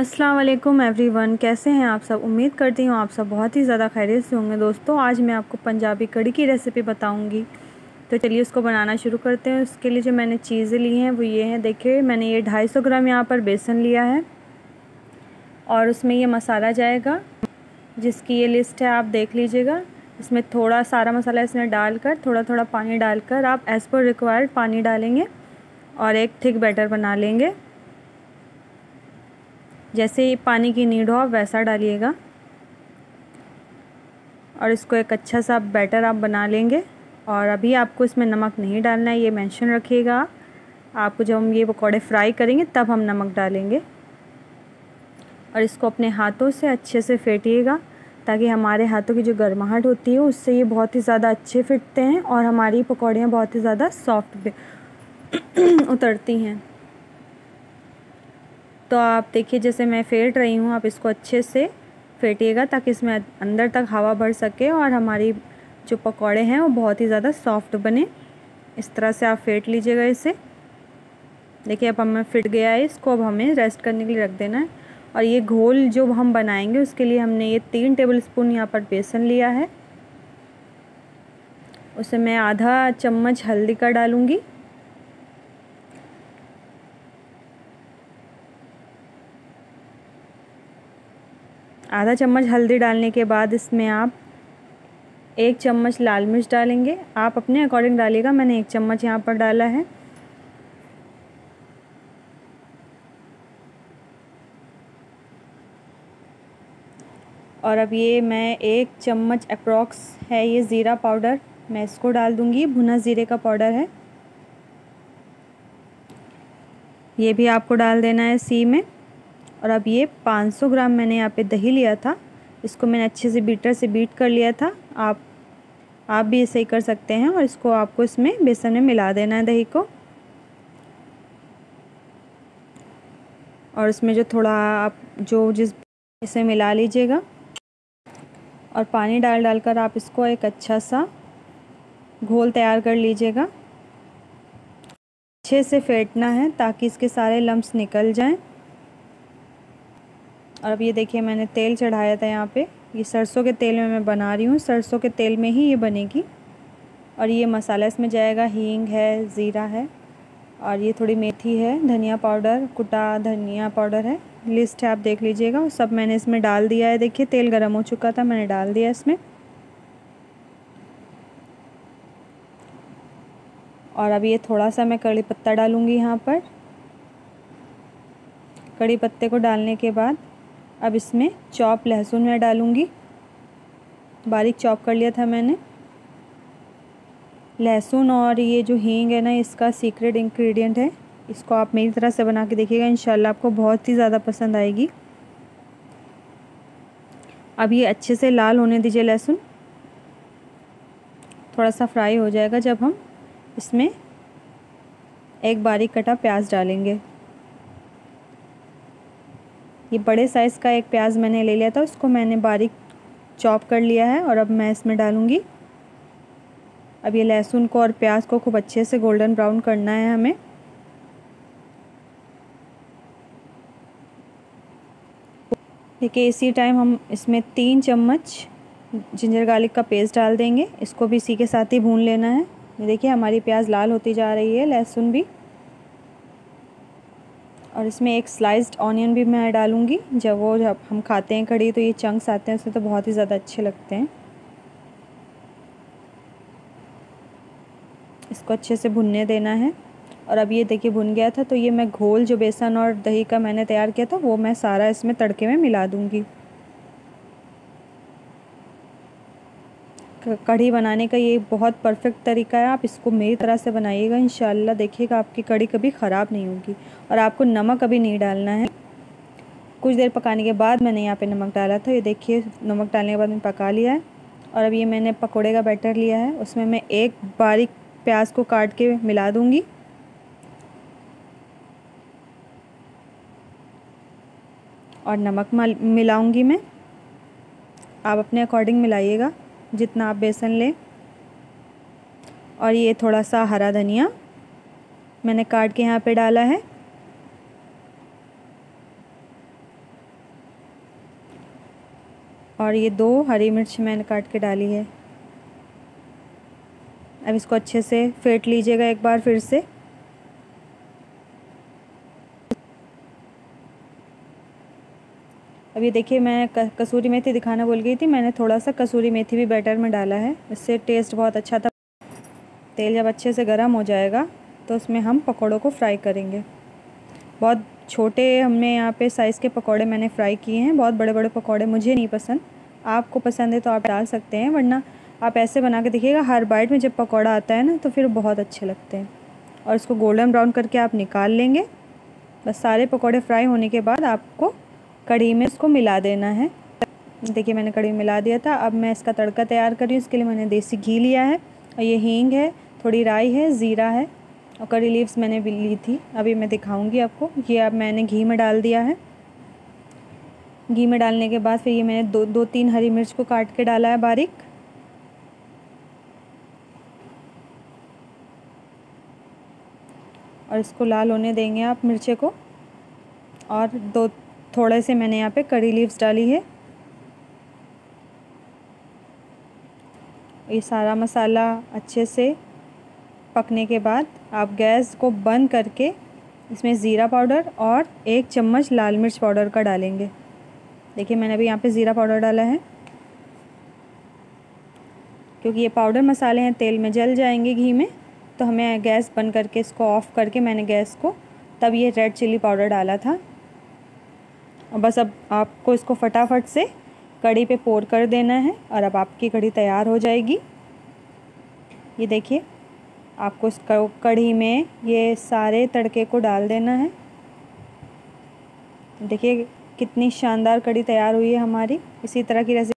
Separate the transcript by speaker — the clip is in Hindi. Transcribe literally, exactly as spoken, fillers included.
Speaker 1: अस्सलाम वालेकुम एवरीवन, कैसे हैं आप सब। उम्मीद करती हूँ आप सब बहुत ही ज़्यादा खैरियत से होंगे। दोस्तों, आज मैं आपको पंजाबी कड़ी की रेसिपी बताऊँगी, तो चलिए उसको बनाना शुरू करते हैं। उसके लिए जो मैंने चीज़ें ली हैं वो ये हैं। देखिए, मैंने ये ढाई सौ ग्राम यहाँ पर बेसन लिया है और उसमें ये मसाला जाएगा, जिसकी ये लिस्ट है, आप देख लीजिएगा। इसमें थोड़ा सारा मसाला इसमें डालकर थोड़ा थोड़ा पानी डालकर आप एज़ पर रिक्वायर्ड पानी डालेंगे और एक थिक बैटर बना लेंगे। जैसे ही पानी की नीड हो आप वैसा डालिएगा और इसको एक अच्छा सा बैटर आप बना लेंगे। और अभी आपको इसमें नमक नहीं डालना है, ये मेंशन रखिएगा। आपको जब हम ये पकौड़े फ्राई करेंगे तब हम नमक डालेंगे। और इसको अपने हाथों से अच्छे से फेंटिएगा, ताकि हमारे हाथों की जो गर्माहट होती है उससे ये बहुत ही ज़्यादा अच्छे फिटते हैं और हमारी पकौड़ियाँ बहुत ही ज़्यादा सॉफ्ट उतरती हैं। तो आप देखिए, जैसे मैं फेंट रही हूँ, आप इसको अच्छे से फेंटिएगा ताकि इसमें अंदर तक हवा भर सके और हमारी जो पकौड़े हैं वो बहुत ही ज़्यादा सॉफ्ट बने। इस तरह से आप फेंट लीजिएगा इसे। देखिए, अब हमें फिट गया है, इसको अब हमें रेस्ट करने के लिए रख देना है। और ये घोल जो हम बनाएंगे उसके लिए हमने ये तीन टेबल स्पून यहाँ पर बेसन लिया है। उसे मैं आधा चम्मच हल्दी का डालूँगी। आधा चम्मच हल्दी डालने के बाद इसमें आप एक चम्मच लाल मिर्च डालेंगे। आप अपने अकॉर्डिंग डालिएगा, मैंने एक चम्मच यहाँ पर डाला है। और अब ये मैं एक चम्मच अप्रॉक्स है ये ज़ीरा पाउडर, मैं इसको डाल दूँगी। भुना ज़ीरे का पाउडर है, ये भी आपको डाल देना है सी में। और अब ये पाँच सौ ग्राम मैंने यहाँ पे दही लिया था, इसको मैंने अच्छे से बीटर से बीट कर लिया था। आप आप भी ऐसे ही कर सकते हैं। और इसको आपको इसमें बेसन में मिला देना है, दही को। और इसमें जो थोड़ा आप जो जिस इसे मिला लीजिएगा और पानी डाल डालकर आप इसको एक अच्छा सा घोल तैयार कर लीजिएगा। अच्छे से फेंटना है ताकि इसके सारे लम्स निकल जाएं। और अब ये देखिए, मैंने तेल चढ़ाया था यहाँ पे, ये सरसों के तेल में मैं बना रही हूँ, सरसों के तेल में ही ये बनेगी। और ये मसाला इसमें जाएगा, हींग है, ज़ीरा है और ये थोड़ी मेथी है, धनिया पाउडर, कुटा धनिया पाउडर है, लिस्ट है, आप देख लीजिएगा। सब मैंने इसमें डाल दिया है। देखिए, तेल गर्म हो चुका था, मैंने डाल दिया इसमें। और अब ये थोड़ा सा मैं कड़ी पत्ता डालूँगी यहाँ पर। कड़ी पत्ते को डालने के बाद अब इसमें चॉप लहसुन मैं डालूँगी, बारीक चॉप कर लिया था मैंने। लहसुन और ये जो हींग है ना, इसका सीक्रेट इंग्रेडिएंट है। इसको आप मेरी तरह से बना के देखिएगा, इंशाल्लाह आपको बहुत ही ज़्यादा पसंद आएगी। अब ये अच्छे से लाल होने दीजिए लहसुन, थोड़ा सा फ्राई हो जाएगा जब हम इसमें एक बारीक कटा प्याज डालेंगे। ये बड़े साइज़ का एक प्याज मैंने ले लिया था, उसको मैंने बारीक चॉप कर लिया है और अब मैं इसमें डालूँगी। अब ये लहसुन को और प्याज को खूब अच्छे से गोल्डन ब्राउन करना है हमें। देखिए, इसी टाइम हम इसमें तीन चम्मच जिंजर गार्लिक का पेस्ट डाल देंगे, इसको भी इसी के साथ ही भून लेना है। ये देखिए, हमारी प्याज लाल होती जा रही है, लहसुन भी। और इसमें एक स्लाइस्ड ऑनियन भी मैं डालूँगी। जब वो जब हम खाते हैं कड़ी तो ये चंक्स आते हैं उसमें, तो बहुत ही ज़्यादा अच्छे लगते हैं। इसको अच्छे से भुनने देना है। और अब ये देखिए भुन गया था, तो ये मैं घोल जो बेसन और दही का मैंने तैयार किया था वो मैं सारा इसमें तड़के में मिला दूँगी। कढ़ी बनाने का ये बहुत परफेक्ट तरीका है, आप इसको मेरी तरह से बनाइएगा, इंशाल्लाह देखिएगा आपकी कढ़ी कभी ख़राब नहीं होगी। और आपको नमक कभी नहीं डालना है। कुछ देर पकाने के बाद मैंने यहाँ पे नमक डाला था, ये देखिए नमक डालने के बाद मैंने पका लिया है। और अब ये मैंने पकोड़े का बैटर लिया है, उसमें मैं एक बारीक प्याज को काट के मिला दूँगी। और नमक मिलाऊँगी मैं, आप अपने अकॉर्डिंग मिलाइएगा जितना आप बेसन लें। और ये थोड़ा सा हरा धनिया मैंने काट के यहाँ पे डाला है। और ये दो हरी मिर्च मैंने काट के डाली है। अब इसको अच्छे से फेंट लीजिएगा एक बार फिर से। अब ये देखिए, मैं कसूरी मेथी दिखाना भूल गई थी, मैंने थोड़ा सा कसूरी मेथी भी बैटर में डाला है, इससे टेस्ट बहुत अच्छा था। तेल जब अच्छे से गर्म हो जाएगा तो उसमें हम पकौड़ों को फ्राई करेंगे। बहुत छोटे हमने यहाँ पे साइज़ के पकौड़े मैंने फ्राई किए हैं, बहुत बड़े बड़े पकौड़े मुझे नहीं पसंद। आपको पसंद है तो आप डाल सकते हैं, वरना आप ऐसे बना के देखिएगा। हर बाइट में जब पकौड़ा आता है ना तो फिर बहुत अच्छे लगते हैं। और इसको गोल्डन ब्राउन करके आप निकाल लेंगे। बस सारे पकौड़े फ्राई होने के बाद आपको कढ़ी में इसको मिला देना है। देखिए, मैंने कढ़ी में मिला दिया था। अब मैं इसका तड़का तैयार कर रही हूँ। इसके लिए मैंने देसी घी लिया है और ये हींग है, थोड़ी राई है, ज़ीरा है और करी लीव्स मैंने भी ली थी, अभी मैं दिखाऊंगी आपको। ये अब मैंने घी में डाल दिया है। घी में डालने के बाद फिर ये मैंने दो दो तीन हरी मिर्च को काट के डाला है बारीक। और इसको लाल होने देंगे आप मिर्चे को। और दो थोड़े से मैंने यहाँ पे करी लीव्स डाली है। ये सारा मसाला अच्छे से पकने के बाद आप गैस को बंद करके इसमें ज़ीरा पाउडर और एक चम्मच लाल मिर्च पाउडर का डालेंगे। देखिए, मैंने अभी यहाँ पे ज़ीरा पाउडर डाला है, क्योंकि ये पाउडर मसाले हैं तेल में जल जाएंगे घी में, तो हमें गैस बंद करके इसको ऑफ़ करके मैंने गैस को तब ये रेड चिली पाउडर डाला था। और बस अब आपको इसको फटाफट से कढ़ी पे पोर कर देना है और अब आपकी कढ़ी तैयार हो जाएगी। ये देखिए, आपको इस कढ़ी में ये सारे तड़के को डाल देना है। देखिए कितनी शानदार कढ़ी तैयार हुई है हमारी। इसी तरह की रेसिपी